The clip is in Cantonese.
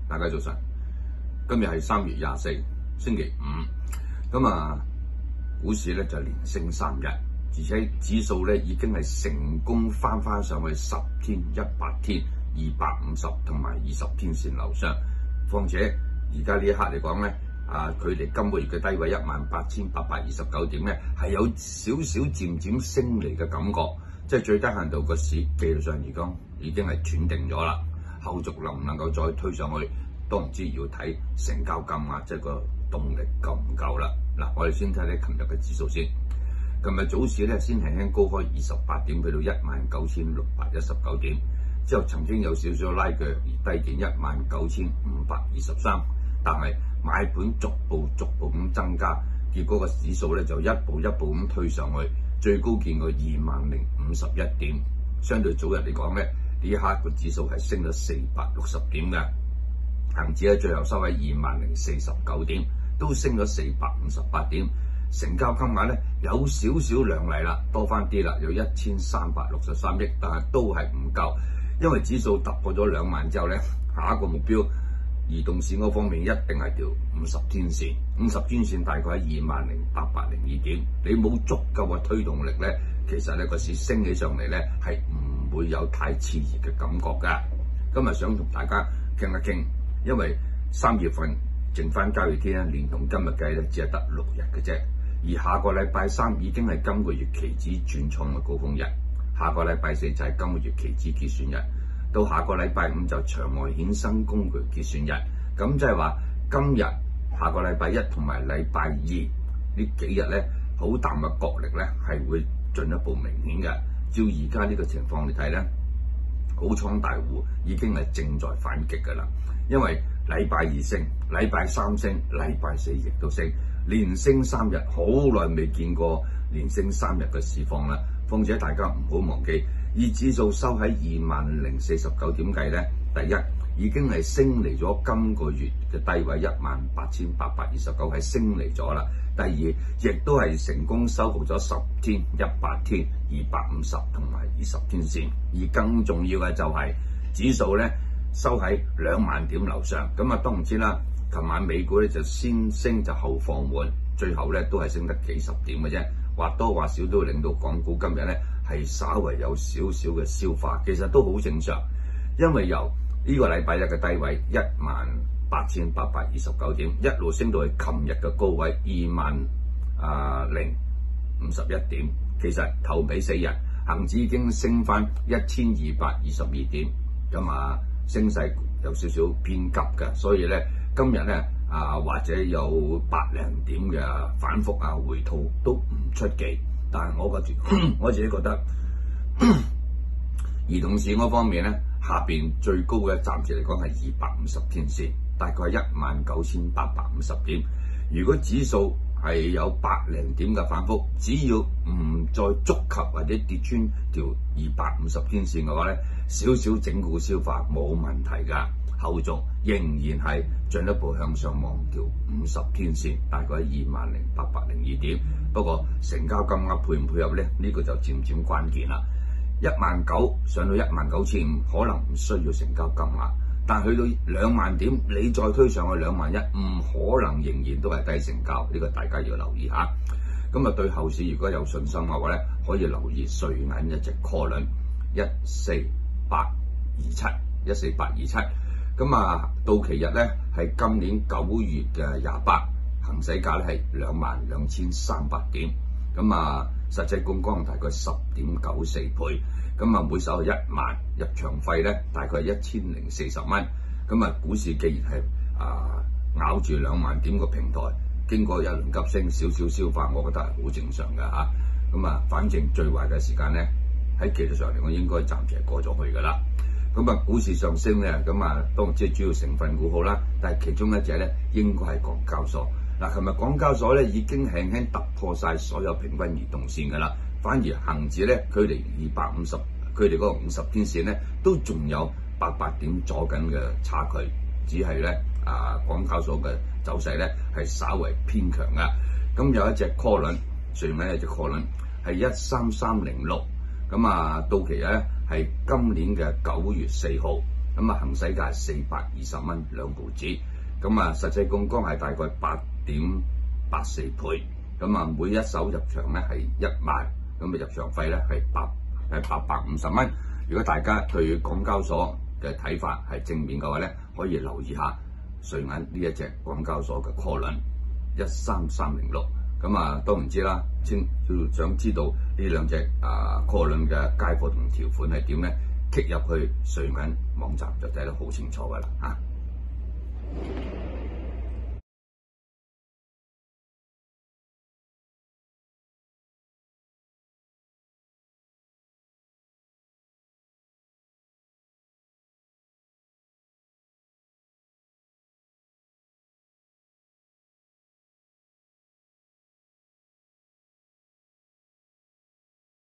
大家早晨。今日係3月24，星期五。咁股市咧就連升3日，而且指數咧已經係成功翻上去10天、100天、250同埋20天線樓上。況且而家呢一刻嚟講咧，距離今個月嘅低位18829點咧，係有少少漸漸升嚟嘅感覺。即係最低限度個市技術上而講已經係斷定咗啦。後續能唔能夠再推上去，都唔知，要睇成交金額，即係個動力夠唔夠啦。嗱，我哋先睇睇琴日嘅指數先。琴日早市咧先輕輕高開28點，去到19619點，之後曾經有少少拉鋸而低見19523，但係買盤逐步咁增加，結果個指數咧就一步咁推上去，最高見過20051點。相對早日嚟講咧，呢一刻個指數係升咗460點嘅。恒指喺最後收喺20049點，都升咗458點，成交金額咧有少少亮麗啦，多翻啲啦，有1363億，但係都係唔夠，因為指數突破咗2萬之後咧，下一個目標移動線嗰方面一定係條50天線，50天線大概喺20802點，你冇足夠嘅推動力咧，其實咧個市升起上嚟咧係唔會有太熾熱嘅感覺㗎。今日想同大家傾一傾。因為3月份剩翻交易天咧，連同今日計咧，只係得6日嘅啫。而下個禮拜3已經係今個月期指轉創嘅高峰日，下個禮拜4就係今個月期指結算日，到下個禮拜5就場外衍生工具結算日。咁即係話今日、下個禮拜1同埋禮拜2呢幾日咧，好淡嘅角力咧係會進一步明顯嘅。照而家呢個情況嚟睇咧，好倉大戶已經係正在反擊㗎啦。因為禮拜2升，禮拜3升，禮拜4亦都升，連升3日，好耐未見過連升3日嘅市況啦。況且大家唔好忘記，以指數收喺20049點計咧，第一已經係升離咗今個月嘅低位18829，係升離咗啦。第二，亦都係成功收復咗10天、100天、250同埋20天線，而更重要嘅就係指數咧收喺2萬點樓上。咁當然知啦，琴晚美股咧就先升就後放緩，最後咧都係升得幾十點嘅啫，或多或少都會令到港股今日咧係稍為有少少嘅消化，其實都好正常，因為由呢個禮拜1嘅低位18829點，一路升到去琴日嘅高位20051點，其實頭尾4日恒指已經升翻1222點，咁升勢有少少偏急嘅，所以咧今日咧或者有百零點嘅反覆回吐都唔出奇，但係我自己覺得移動線嗰方面咧，下邊最高嘅暫時嚟講係250天線，大概19850點。如果指數係有百零點嘅反覆，只要唔再觸及或者跌穿條250天線嘅話咧，少少整固消化冇問題㗎。後續仍然係進一步向上望條50天線，大概20802點。不過成交金額配唔配合咧？呢個就漸漸關鍵啦。19000上到19500，可能唔需要成交金額，但去到2萬點，你再推上去21000，唔可能仍然都係低成交，呢個大家要留意下。咁對後市如果有信心嘅話咧，可以留意瑞銀一隻 call 輪14827。咁到期日咧係今年9月嘅28，行使價咧係22300點。咁實際槓桿大概10.94倍，咁每手係1萬，入場費咧大概係1040蚊。咁股市既然係咬住2萬點個平台，經過一輪急升，少少消化，我覺得係好正常嘅嚇。咁反正最壞嘅時間咧喺技術上嚟講應該暫時係過咗去㗎啦。咁股市上升咧，當然即係主要成分股好啦，但係其中一隻咧應該係港交所。琴日港交所咧已經輕輕突破晒所有平均移動線㗎啦，反而恒指咧距離250，佢哋嗰個50天線咧都仲有800點阻緊嘅差距，只係咧港交所嘅走勢咧係稍為偏強㗎。咁有一隻 call 輪，最尾一隻 call 輪係13306，到期咧係今年嘅9月4號。 咁啊行使價係420蚊2毫子，咁啊實際槓桿係大概8.84倍，咁啊每一手入場咧係1萬，咁啊入場費咧係850蚊。如果大家對港交所嘅睇法係正面嘅話咧，可以留意下瑞銀呢一隻港交所嘅 call 輪13306。咁啊當然知啦，要想知道呢兩隻call輪嘅街貨同條款係點咧，click入去瑞銀網站就睇得好清楚㗎啦嚇。